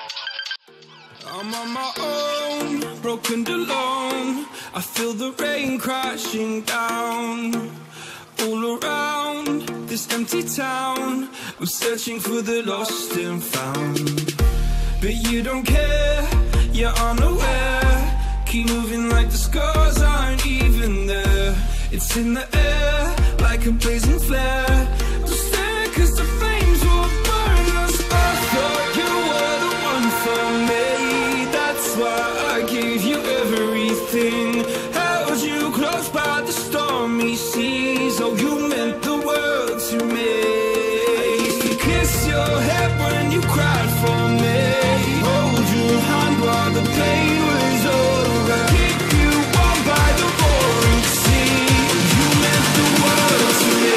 I'm on my own, broken alone. I feel the rain crashing down all around this empty town. I'm searching for the lost and found, but you don't care, you're unaware. Keep moving like the scars aren't even there. It's in the air like a blazing flare. Don't stare 'cause the flames will burn us. I thought you were the one for me. That's why I gave you everything. Held you close by the stormy seas. Oh, you meant the world to me. I used to kiss your head when you cried for me. Hold your hand while the pain was over. Keep you warm by the roaring sea. You meant the world to me.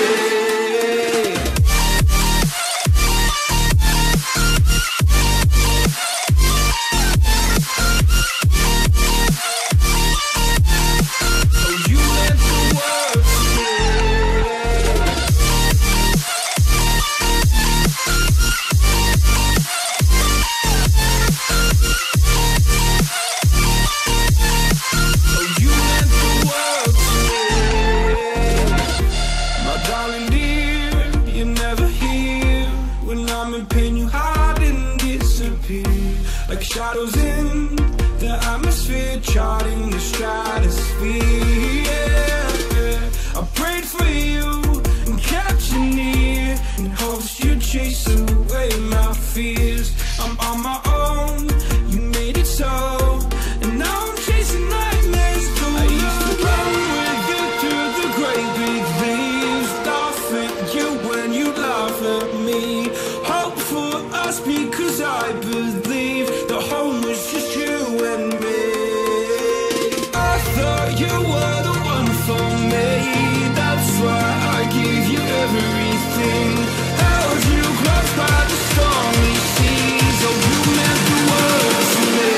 Like shadows in the atmosphere, charting the stratosphere. Yeah. I prayed for you and kept you near in hopes you'd chase away my fears. I'm on my own, you made it so, and now I'm chasing nightmares too. I used to run with you through the great big leaves, laugh at you when you laugh at me. Hope for us because I believe the home was just you and me. I thought you were the one for me. That's why I gave you everything. Held you close by the stormy seas. Oh, you meant the world to me.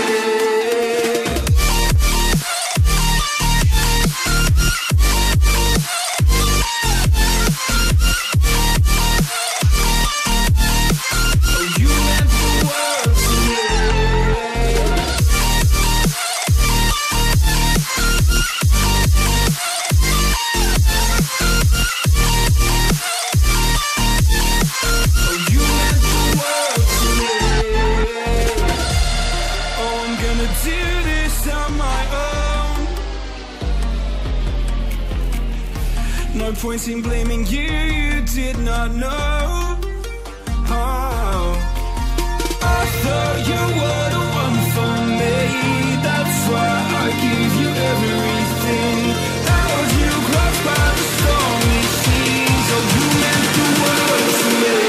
No point in blaming you, you did not know. Oh. I thought you were the one for me. That's why I gave you everything. Held you close by the stormy seas. Oh, you meant the world to me.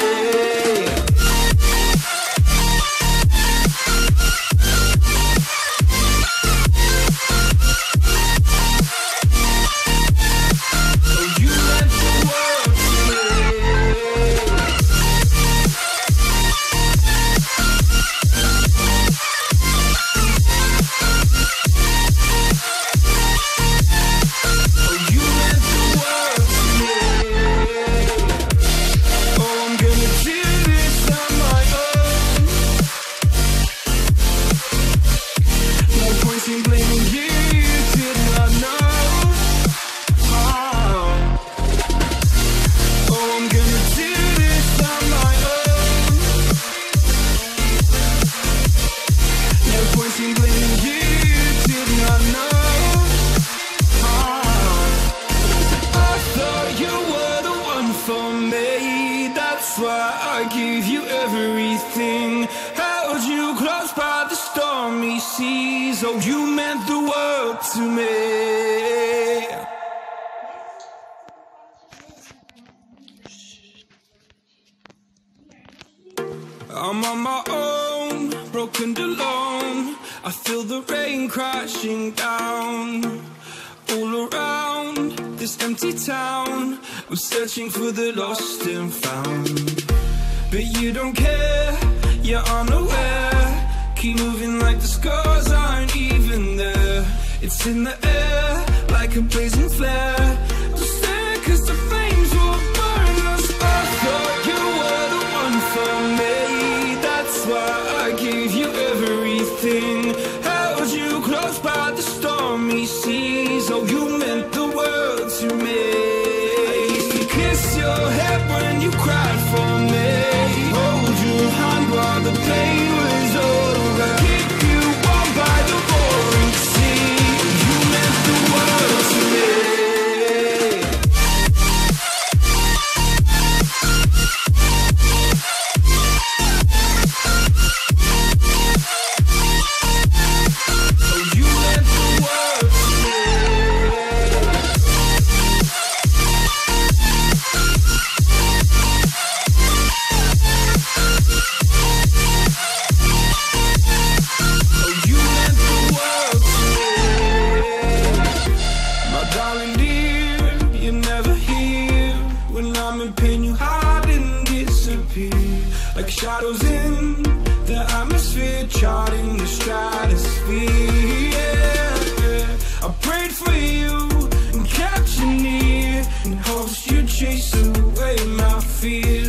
Oh, you meant the world to me. I'm on my own, broken alone. I feel the rain crashing down all around this empty town. I'm searching for the lost and found, but you don't care, you're unaware. Keep moving like the scars aren't even there. It's in the air like a blazing flare. Don't stare 'cause the flames will burn us. I thought you were the one for me. That's why I gave you everything, held you close by the stormy seas. Oh, you meant the world to me. I used to kiss your head when you cried for me, hold your hand while the pain was over, keep you warm by the roaring sea. You meant the world to me. Like shadows in the atmosphere, charting the stratosphere. Yeah. I prayed for you and kept you near in hopes you'd chase away my fears.